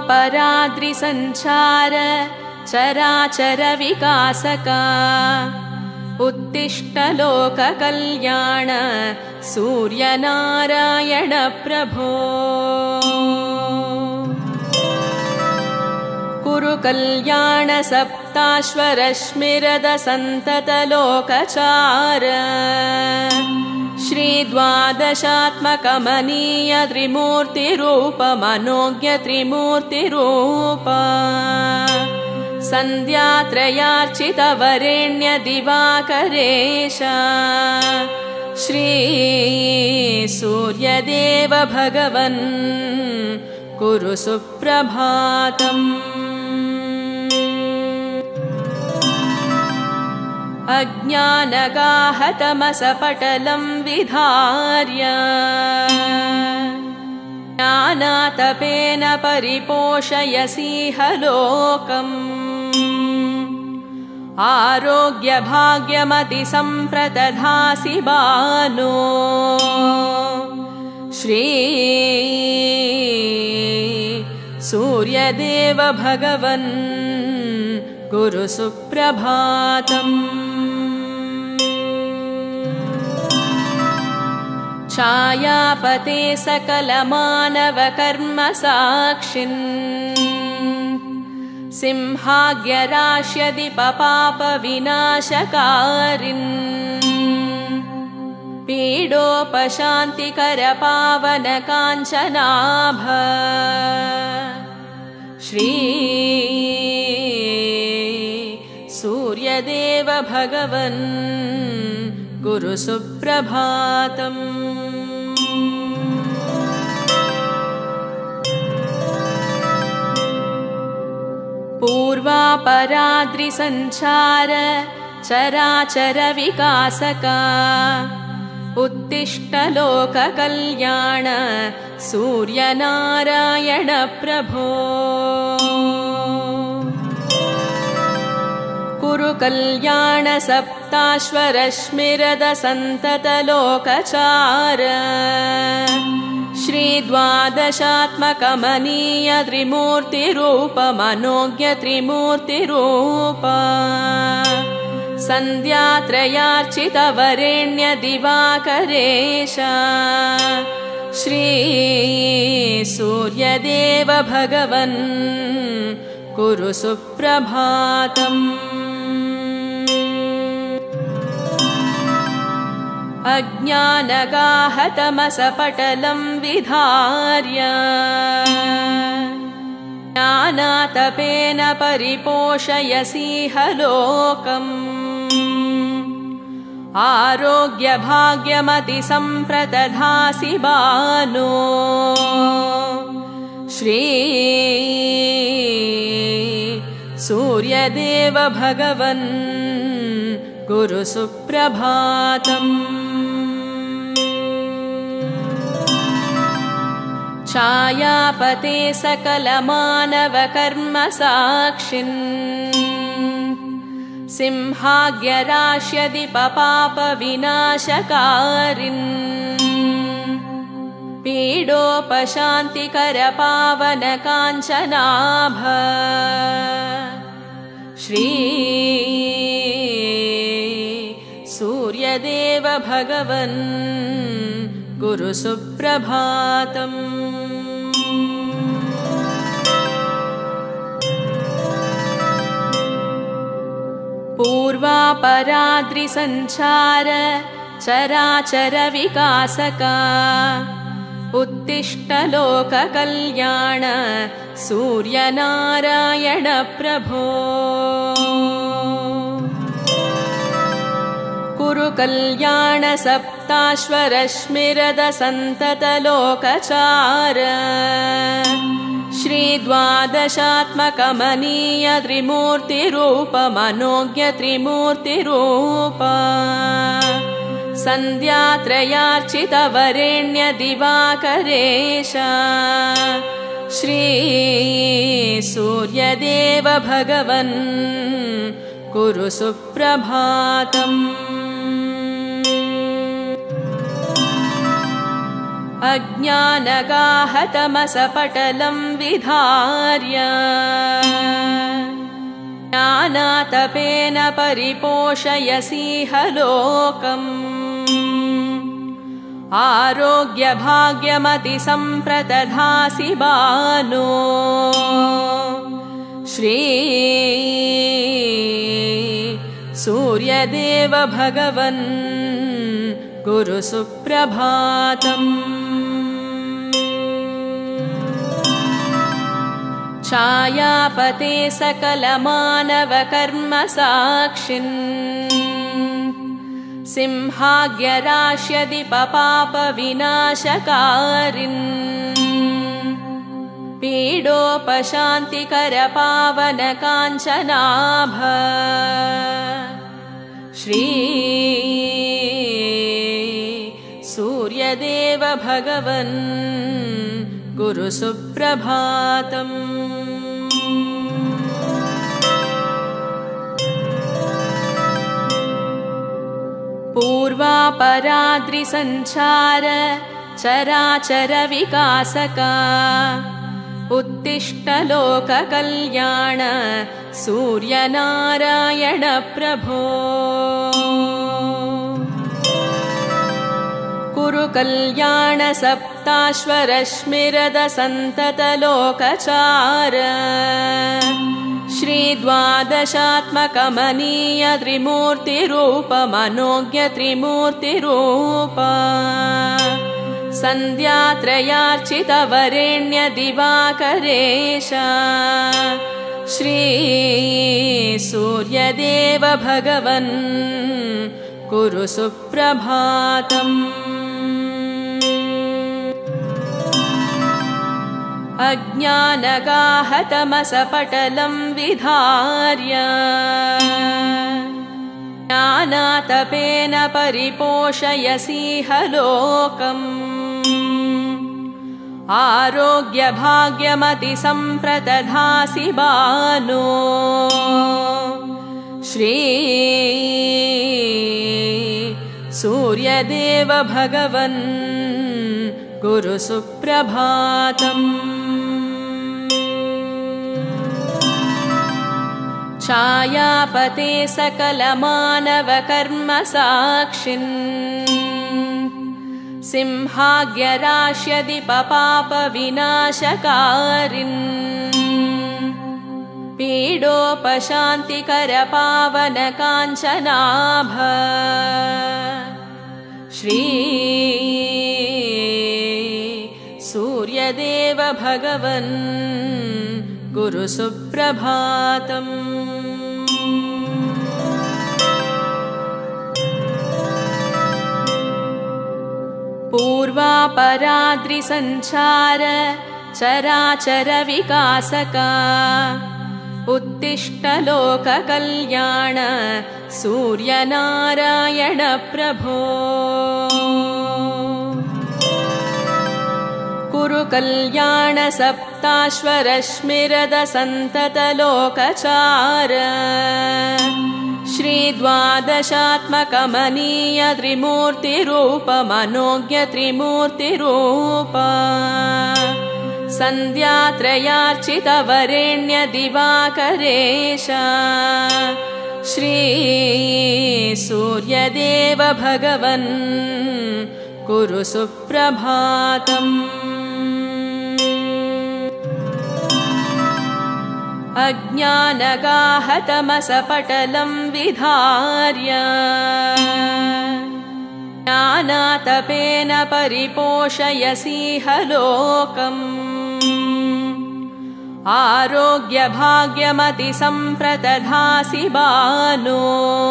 पूर्वापराद्रिसञ्चार चराचर विकासका उत्तिष्ठ लोककल्याण सूर्यनारायण प्रभो कुरु कल्याण सप्ताश्वरश्मिरद सन्तत लोकचार श्री द्वादशात्मकमनीय त्रिमूर्तिरूप मनोज्ञ त्रिमूर्तिरूप सन्ध्यात्रयार्चित वरेण्य दिवाकरेश श्री सूर्यदेव भगवन् कुरु सुप्रभातम् अज्ञानगाहतमसपटलं विधार्य ज्ञानातपेन परिपोषयसीह लोकम् आरोग्यभाग्यमतिसम्प्रदधासि बालो श्री सूर्यदेव भगवन् कुरु सुप्रभातम् छायापते सकलमानवकर्मसाक्षिन् सिंहाग्यराश्यदिपपापविनाशकारिन् पीडोपशान्तिकरपावनकाञ्चनाभ श्री सूर्यदेव भगवन् कुरु सुप्रभातम् पूर्वापराद्रिसञ्चार चराचर विकासका उत्तिष्ठ लोककल्याण सूर्यनारायण प्रभो कुरु कल्याण सप्ताश्वरश्मिरद सन्तत लोकचार श्री द्वादशात्मकमनीय त्रिमूर्तिरूप मनोज्ञ त्रिमूर्तिरूप सन्ध्यात्रयार्चित वरेण्य दिवाकरेश श्री सूर्यदेव भगवन् कुरु सुप्रभातम् अज्ञानगाहतमसपटलं विधार्य ज्ञानातपेन परिपोषयसीह लोकम् आरोग्यभाग्यमतिसम्प्रदधासि बालो श्री सूर्यदेव भगवन् कुरु सुप्रभातम् छायापते सकलमानवकर्मसाक्षिन् सिंहाग्यराश्यदिपपापविनाशकारिन् पीडोपशान्तिकरपावनकाञ्चनाभ श्री सूर्यदेव भगवन् कुरु सुप्रभातम् पूर्वापराद्रिसञ्चार चराचर विकासका उत्तिष्ठ लोककल्याण सूर्यनारायण प्रभो कुरु कल्याण सप्ताश्वरश्मिरद सन्तत लोकचार श्री द्वादशात्मकमनीय त्रिमूर्तिरूप मनोज्ञ त्रिमूर्तिरूप सन्ध्यात्रयार्चित वरेण्य दिवाकरेश श्री सूर्यदेव भगवन् कुरु सुप्रभातम् अज्ञानगाहतमसपटलं विधार्य ज्ञानातपेन परिपोषयसीह लोकम् आरोग्यभाग्यमतिसम्प्रदधासि बालो श्री सूर्यदेव भगवन् गुरु सुप्रभातम् छायापते सकलमानवकर्म साक्षिन् सिंहाग्यराश्यदिपपापविनाशकारिन् पीडोपशान्तिकरपावनकाञ्चनाभ श्री सूर्यदेव भगवन् गुरु सुप्रभातम् पूर्वापराद्रिसञ्चार चराचर विकासका उत्तिष्ठ लोककल्याण सूर्यनारायण प्रभो कुरु कल्याण सप्ताश्वरश्मिरद सन्तत लोकचार श्री द्वादशात्मकमनीय त्रिमूर्तिरूप मनोज्ञ त्रिमूर्तिरूप सन्ध्यात्रयार्चित वरेण्य दिवाकरेश श्री सूर्यदेव भगवन् कुरु सुप्रभातम् अज्ञानगाहतमसपटलं विधार्य ज्ञानातपेन परिपोषयसीह लोकम् आरोग्यभाग्यमतिसम्प्रदधासि बालो श्री सूर्यदेव भगवन् गुरु सुप्रभातम् छायापते सकलमानवकर्म साक्षिन् सिंहाग्यराश्यदिपपापविनाशकारिन् पीडोपशान्तिकरपावनकाञ्चनाभ श्री सूर्यदेव भगवन् गुरु सुप्रभातम् पूर्वापराद्रिसञ्चार चराचर विकासका उत्तिष्ठ लोककल्याण सूर्यनारायण प्रभो कुरु कल्याण सप्ताश्वरश्मिरद सन्तत लोकचार श्री द्वादशात्मकमनीय त्रिमूर्तिरूप मनोज्ञ त्रिमूर्तिरूप सन्ध्यात्रयार्चित वरेण्य दिवाकरेश श्री सूर्यदेव भगवन् कुरु सुप्रभातम् अज्ञानगाहतमसपटलं विधार्य ज्ञानातपेन परिपोषयसीह लोकम् आरोग्यभाग्यमतिसम्प्रदधासि बालो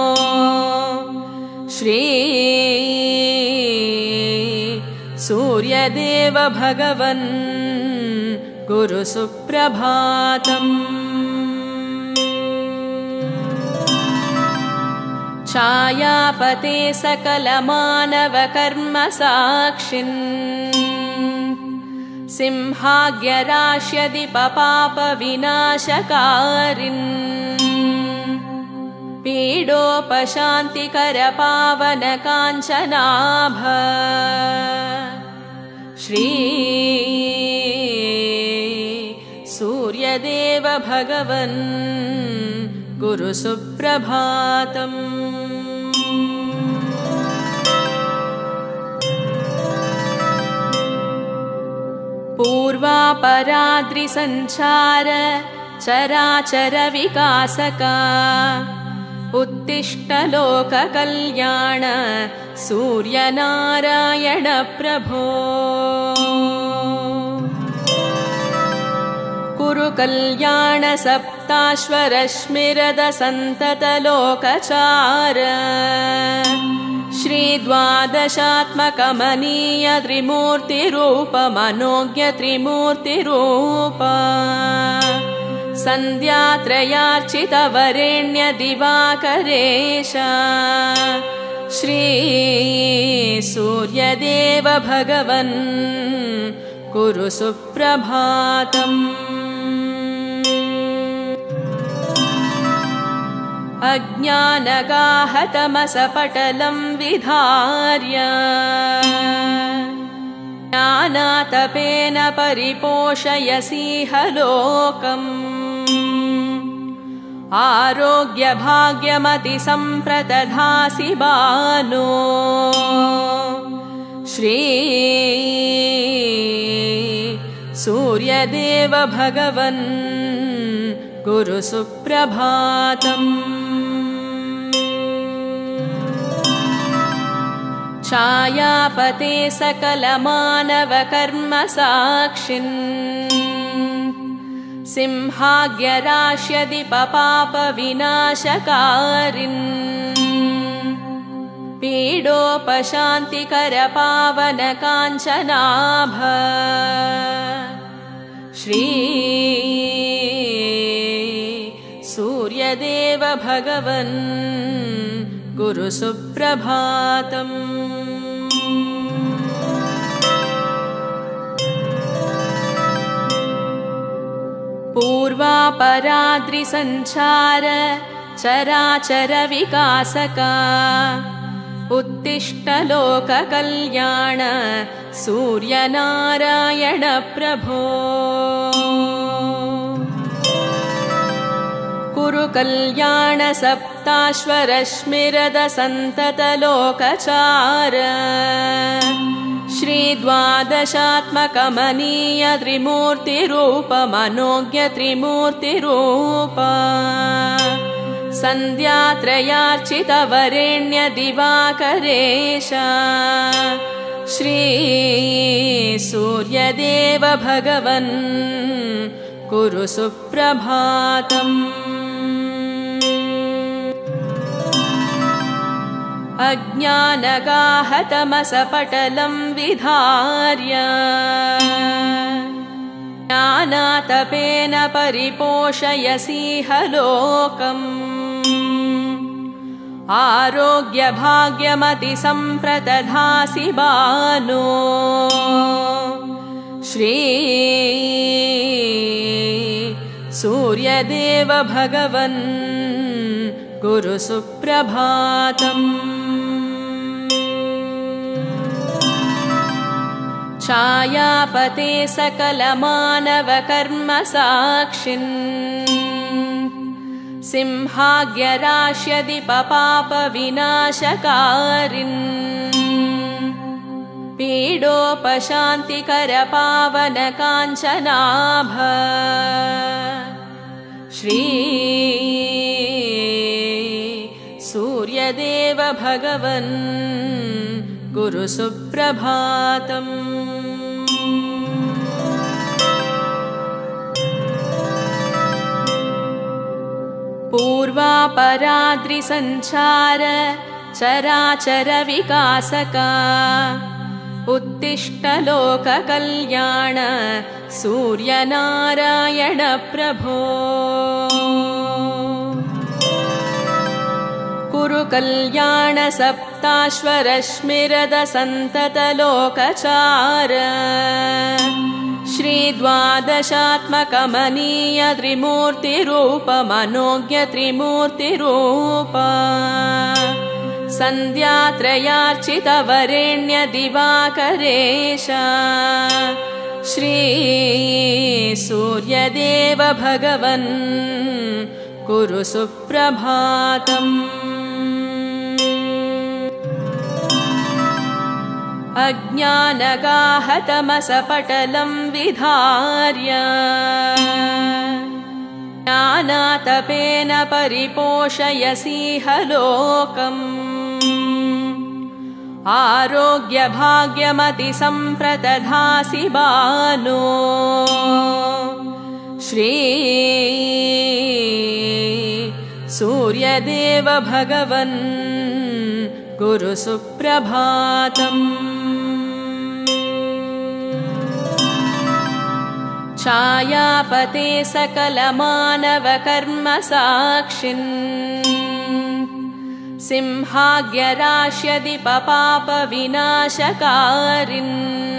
श्री सूर्यदेव भगवन् गुरु सुप्रभातम् छायापते सकलमानवकर्म साक्षिन् सिंहाग्यराश्यदिपपापविनाशकारिन् पीडोपशान्तिकरपावनकाञ्चनाभ श्री सूर्यदेव भगवन् गुरुसुप्रभातम्। पूर्वापराद्रिसञ्चार चराचर विकासका उत्तिष्ठ लोककल्याण सूर्यनारायण प्रभो। कुरु कल्याण सप्ताश्वरश्मिरद सन्तत लोकचार श्री द्वादशात्मकमनीय त्रिमूर्तिरूप मनोज्ञ त्रिमूर्तिरूप सन्ध्यात्रयार्चित वरेण्य दिवाकरेश श्री सूर्यदेव भगवन् कुरु सुप्रभातम्। अज्ञानगाहतमसपटलं विधार्य ज्ञानातपेन परिपोषयसीह लोकम्। आरोग्यभाग्यमतिसम्प्रदधासि बालो श्री सूर्यदेव भगवन् गुरु सुप्रभातम्। छायापते सकलमानवकर्म साक्षिन् सिंहाग्यराश्यदिपपापविनाशकारिन् पीडोपशान्तिकर पावन काञ्चनाभ श्री सूर्यदेव भगवन् गुरु सुप्रभातम्। पूर्वापराद्रिसञ्चार चराचर विकासका उत्तिष्ठ लोककल्याण सूर्यनारायण प्रभो। कुरु कल्याण सप्ताश्वरश्मिरद सन्तत लोकचार श्री द्वादशात्मकमनीय त्रिमूर्तिरूप मनोज्ञ त्रिमूर्तिरूप सन्ध्यात्रयार्चित वरेण्य दिवाकरेश श्री सूर्यदेव भगवन् कुरु सुप्रभातम्। अज्ञानगाहतमसपटलं विधार्य ज्ञानातपेन परिपोषयसीह लोकम्। आरोग्यभाग्यमतिसम्प्रदधासि बालो श्री सूर्यदेव भगवन् गुरु सुप्रभातम्। छायापते सकलमानवकर्म साक्षिन् सिंहाग्यराश्यदिपपापविनाशकारिन् पीडोपशान्तिकर पावन काञ्चनाभ श्री सूर्यदेव भगवन् गुरु सुप्रभातम्। पूर्वापराद्रिसञ्चार चराचर विकासका उत्तिष्ठ लोककल्याण सूर्यनारायण प्रभो। कुरु कल्याण सप्ताश्वरश्मिरद सन्तत लोकचार श्री द्वादशात्मकमनीय त्रिमूर्तिरूप मनोज्ञ त्रिमूर्तिरूप सन्ध्यात्रयार्चितवरेण्यदिवाकरेश श्री सूर्यदेव भगवन् कुरु सुप्रभातम्। अज्ञानगाहतमसपटलं विधार्य ज्ञानातपेन परिपोषयसीह लोकम्। आरोग्यभाग्यमतिसम्प्रदधासि बालो श्री सूर्यदेव भगवन् कुरु सुप्रभातम्। छायापते सकलमानवकर्मसाक्षिन् सिंहाग्यराश्यदिपपापविनाशकारिन्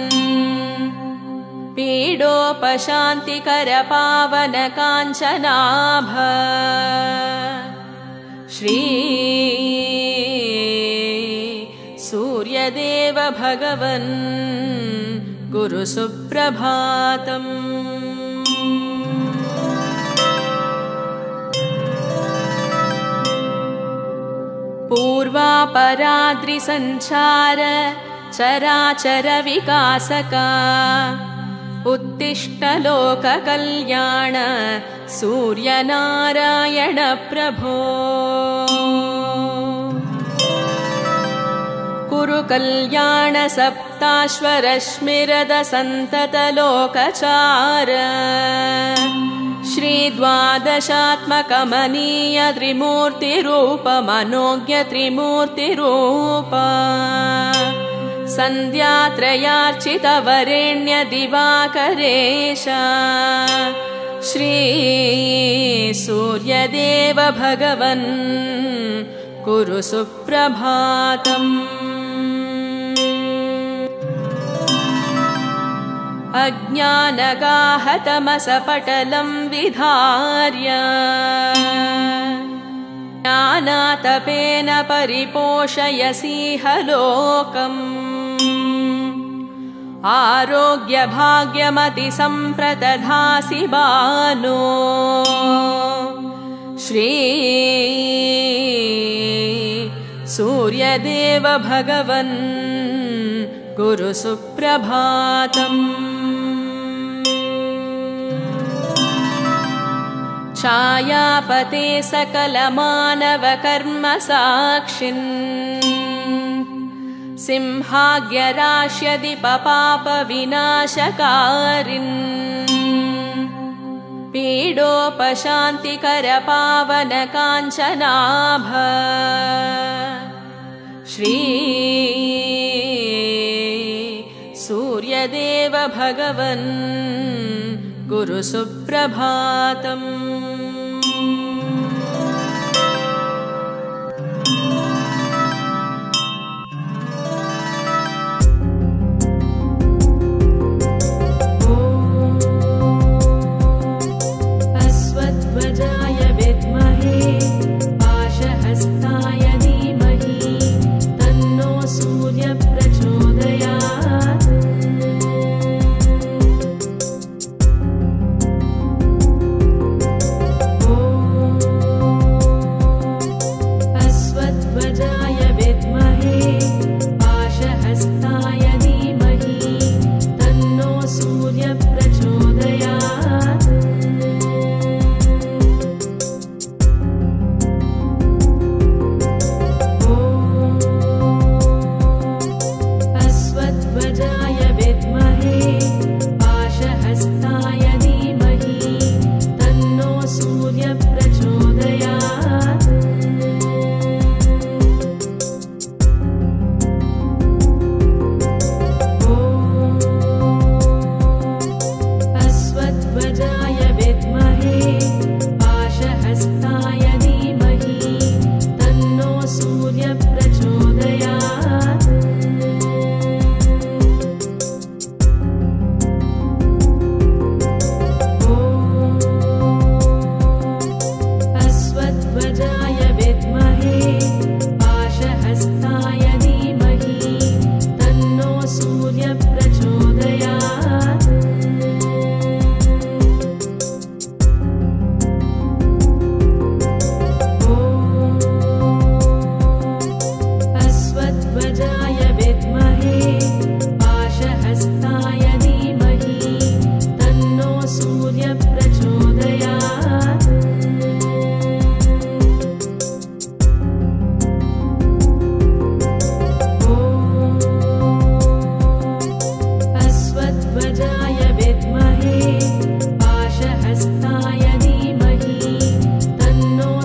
पीडोपशान्तिकरपावनकाञ्चनाभ श्री सूर्यदेव भगवन् कुरु सुप्रभातम्। पूर्वापराद्रिसञ्चार चराचर विकासका उत्तिष्ठ लोककल्याण सूर्यनारायण प्रभो। कुरु कल्याण सप्ताश्वरश्मिरद सन्तत लोकचार श्री द्वादशात्मकमनीय त्रिमूर्तिरूप मनोज्ञ त्रिमूर्तिरूप सन्ध्यात्रयार्चितवरेण्य दिवाकरेश श्री सूर्यदेव भगवन् कुरु सुप्रभातम्। अज्ञानगाहतमसपटलं विधार्य ज्ञानातपेन परिपोषयसीह लोकम्। आरोग्यभाग्यमतिसम्प्रदधासि बालो श्री सूर्यदेव भगवन् कुरु सुप्रभातम्। छायापते सकलमानवकर्मसाक्षिन् सिंहाग्यराश्यदिपपापविनाशकारिन् पीडोपशान्तिकरपावनकाञ्चनाभ श्री सूर्यदेव भगवन् कुरु सुप्रभातम्। अश्वध्वजाय विद्महे पाशहस्ताय धीमहि तन्नो सूर्य प्रचोदयात्।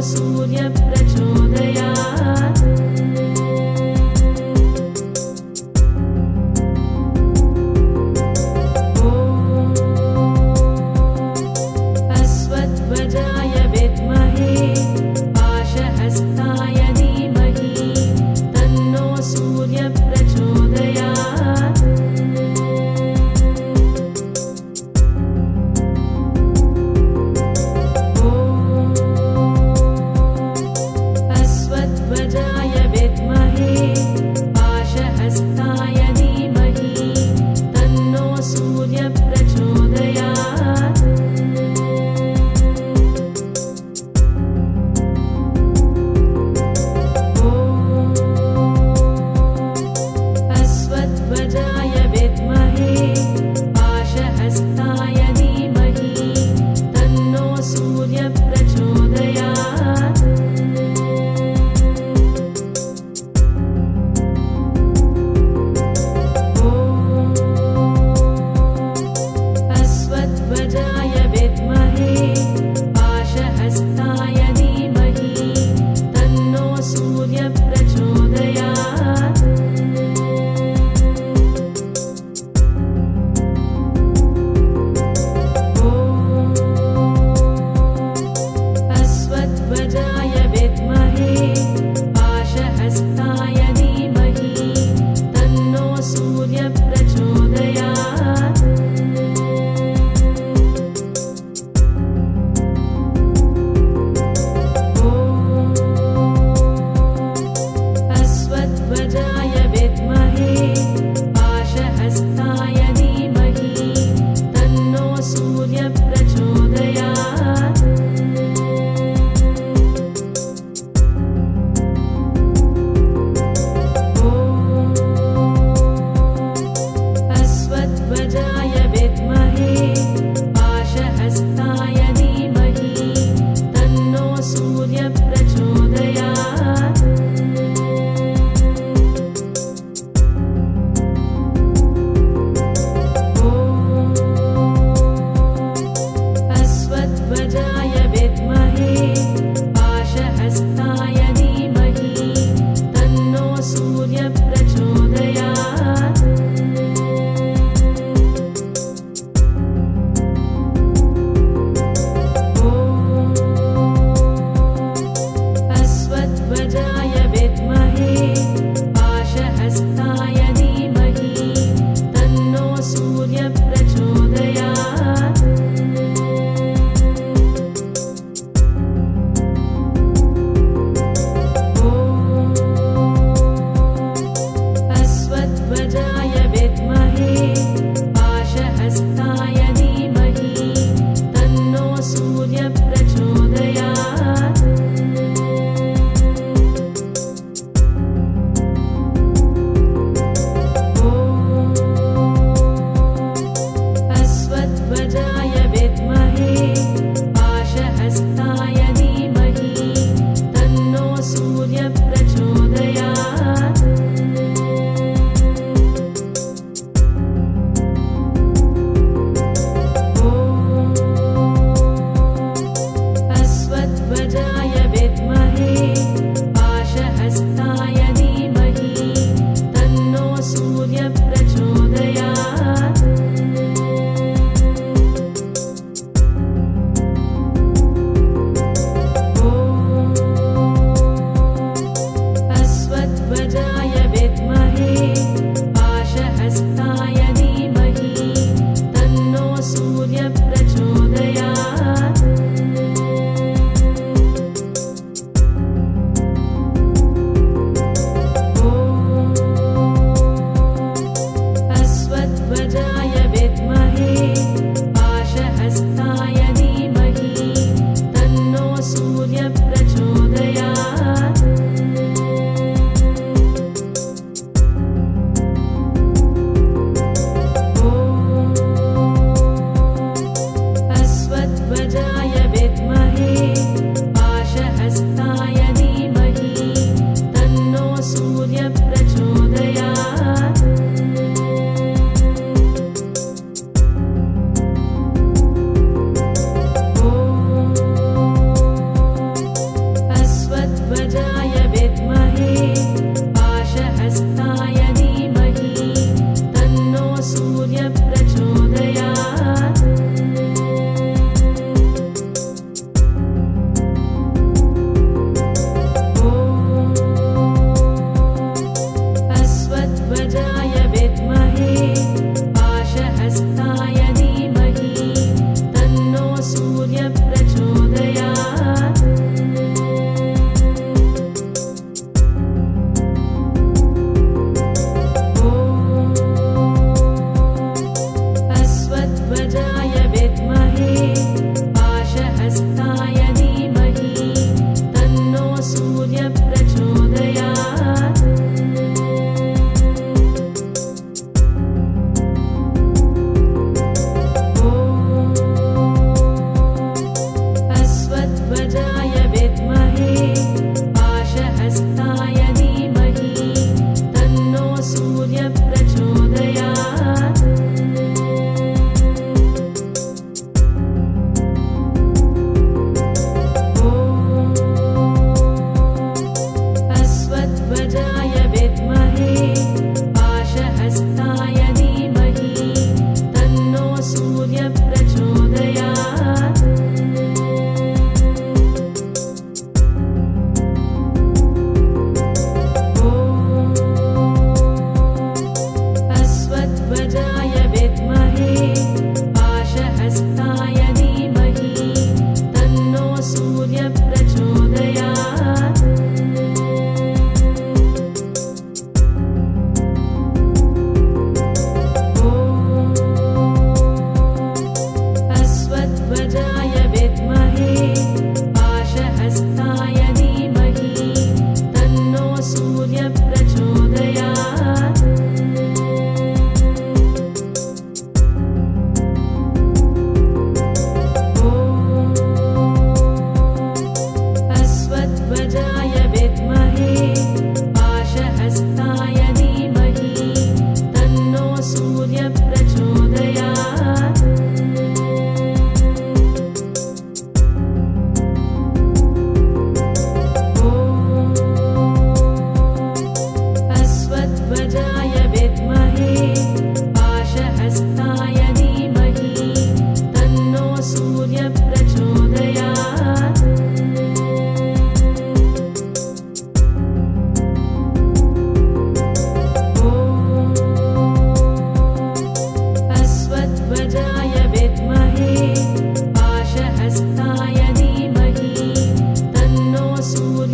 सूर्यप्रचोदयात् अश्वध्वजाय विद्महे पाशहस्ताय धीमहि तन्नो सूर्यप्रचोदयात् अश्वध्वजाय विद्महे पाशहस्ताय धीमहि तन्नो सूर्यप्रचोदयात् अश्वध्वजाय विद्महे पाशहस्ताय धीमहि तन्नो सूर्यप्रचोदयात् अश्वध्वजाय विद्महे पाशहस्ताय धीमहि तन्नो सूर्यप्रचोदयात् अश्वध्वजाय विद्महे पाशहस्ताय धीमहि तन्नो सूर्यप्रचोदयात् अश्वध्वजाय विद्महे पाशहस्ताय धीमहि तन्नो सूर्यप्रचोदयात् अश्वध्वजाय विद्महे पाशहस्ताय धीमहि तन्नो सूर्यप्रचोदयात् अश्वध्वजाय विद्महे पाशहस्ताय धीमहि तन्नो सूर्यप्रचोदयात् अश्वध्वजाय विद्महे पाशहस्ताय धीमहि तन्नो सूर्यप्रचोदयात् अश्वध्वजाय विद्महे पाशहस्ताय धीमहि तन्नो सूर्यप्रचोदयात् अश्वध्वजाय विद्महे पाशहस्ताय धीमहि तन्नो सूर्यप्रचोदयात् अश्वध्वजाय विद्महे पाशहस्ताय धीमहि तन्नो सूर्यप्रचोदयात् अश्वध्वजाय विद्महे पाशहस्ताय धीमहि तन्नो सूर्यप्रचोदयात् अश्वध्वजाय विद्महे पाशहस्ताय धीमहि तन्नो सूर्यप्रचोदयात् अश्वध्वजाय विद्महे पाशहस्ताय धीमहि तन्नो सूर्यप्रचोदयात्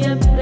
प्रचोदयात्